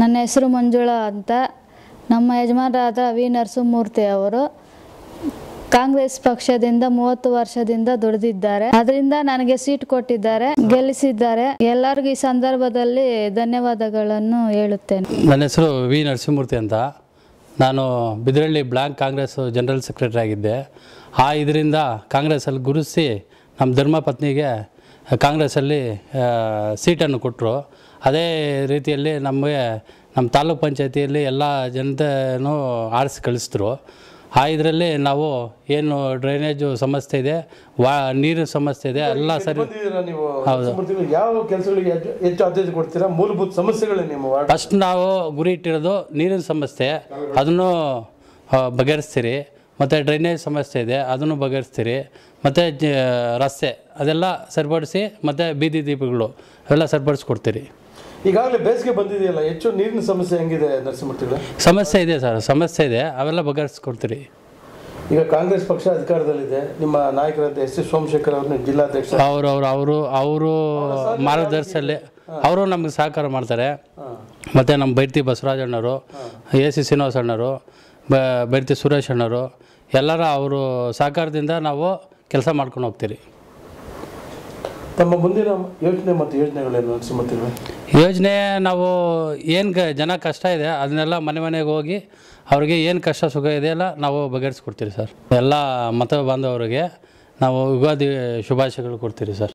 ನನ್ನ ಹೆಸರು ಮಂಜುಳಾ ಅಂತ. ನಮ್ಮ ಯಜಮಾನರಾದ ವಿ ನರಸಿಂಹಮೂರ್ತಿ ಅವರು ಕಾಂಗ್ರೆಸ್ ಪಕ್ಷದಿಂದ 30 ವರ್ಷದಿಂದ ದುಡಿದಿದ್ದಾರೆ. ಅದರಿಂದ ನನಗೆ ಸೀಟ್ ಕೊಟ್ಟಿದ್ದಾರೆ, ಗೆಲ್ಲಿಸಿದ್ದಾರೆ. ಎಲ್ಲರಿಗೂ ಈ ಸಂದರ್ಭದಲ್ಲಿ ಧನ್ಯವಾದಗಳನ್ನು ಹೇಳುತ್ತೇನೆ. ನನ್ನ ಹೆಸರು ವಿ ನರಸಿಂಹಮೂರ್ತಿ ಅಂತ. ನಾನು Bidaralli block Congress general secretary ಆಗಿದ್ದೆ. ಇದರಿಂದ ಕಾಂಗ್ರೆಸ್ಸಲ್ಲಿ ಗುರುತಿಸಿ ನಮ್ಮ ಧರ್ಮಪತ್ನಿಗೆ ಕಾಂಗ್ರೆಸ್ಸಲ್ಲಿ ಸೀಟನ್ನು ಕೊಟ್ಟರು. ಅದೇ ರೀತಿಯಲ್ಲಿ ನಮಗೆ ನಮ್ಮ ತಾಲೂಕು ಪಂಚಾಯತಿಯಲ್ಲಿ ಎಲ್ಲ ಜನತೆಯೂ ಆರಿಸಿ ಕಳಿಸಿದ್ರು. ಇದರಲ್ಲಿ ನಾವು ಏನು ಡ್ರೈನೇಜು ಸಮಸ್ಯೆ ಇದೆ, ನೀರಿನ ಸಮಸ್ಯೆ ಇದೆ, ಎಲ್ಲ ಸರಿ. ಹೌದು. ಯಾವ ಕೆಲಸಗಳಿಗೆ ಹೆಚ್ಚು ಆದ್ಯತೆ ಕೊಡ್ತೀರಾ? ಮೂಲಭೂತ ಸಮಸ್ಯೆಗಳು ನಿಮ್ಮ ಫಸ್ಟ್ ನಾವು ಗುರಿ ಇಟ್ಟಿರೋದು ನೀರಿನ ಸಮಸ್ಯೆ, ಅದನ್ನು ಬಗೆಹರಿಸ್ತೀರಿ. ಮತ್ತು ಡ್ರೈನೇಜ್ ಸಮಸ್ಯೆ ಇದೆ, ಅದನ್ನು ಬಗೆಹರಿಸ್ತೀರಿ. ಮತ್ತು ರಸ್ತೆ ಅದೆಲ್ಲ ಸರಿಪಡಿಸಿ, ಮತ್ತು ಬೀದಿ ದೀಪಗಳು ಅವೆಲ್ಲ ಸರಿಪಡಿಸ್ಕೊಡ್ತೀರಿ. ಈಗಾಗಲೇ ಬೇಸಿಗೆ ಬಂದಿದೆಯಲ್ಲ, ಹೆಚ್ಚು ನೀರಿನ ಸಮಸ್ಯೆ ಹೆಂಗಿದೆ ನರಸಿಂಹಮೂರ್ತಿಗಳೇ? ಸಮಸ್ಯೆ ಇದೆ ಸರ್, ಸಮಸ್ಯೆ ಇದೆ, ಅವೆಲ್ಲ ಬಗೆಹರಿಸ್ಕೊಡ್ತೀರಿ. ಈಗ ಕಾಂಗ್ರೆಸ್ ಪಕ್ಷ ಅಧಿಕಾರದಲ್ಲಿದೆ, ನಿಮ್ಮ ನಾಯಕರಂತೆ ಎಸ್ ಸೋಮಶೇಖರ್ ಅವ್ರನ್ನ ಜಿಲ್ಲಾಧ್ಯಕ್ಷ, ಅವರು ಮಾರ್ಗದರ್ಶನದಲ್ಲಿ ಅವರು ನಮಗೆ ಸಹಕಾರ ಮಾಡ್ತಾರೆ. ಮತ್ತು ನಮ್ಮ ಬೈರ್ತಿ ಬಸವರಾಜಣ್ಣವರು, AC ಶ್ರೀನಿವಾಸ ಅಣ್ಣವರು, ಬೈರ್ತಿ ಸುರೇಶ್ ಅಣ್ಣವರು ಎಲ್ಲರ ಅವರು ಸಹಕಾರದಿಂದ ನಾವು ಕೆಲಸ ಮಾಡ್ಕೊಂಡು ಹೋಗ್ತೀರಿ. ತಮ್ಮ ಮುಂದಿನ ಯೋಚನೆ ಮತ್ತು ಯೋಜನೆಗಳೇನು ನರಸಿಂಹಮೂರ್ತಿಗಳೇ? ಯೋಜನೆ ನಾವು ಏನು ಜನ ಕಷ್ಟ ಇದೆ ಅದನ್ನೆಲ್ಲ ಮನೆಗೆ ಹೋಗಿ ಅವ್ರಿಗೆ ಏನು ಕಷ್ಟ ಸುಖ ಇದೆಯಲ್ಲ ನಾವು ಬಗೆಹರಿಸ್ಕೊಡ್ತೀರಿ ಸರ್. ಎಲ್ಲ ಮತ ಬಾಂಧವರಿಗೆ ನಾವು ಯುಗಾದಿ ಶುಭಾಶಯಗಳು ಕೊಡ್ತೀರಿ ಸರ್.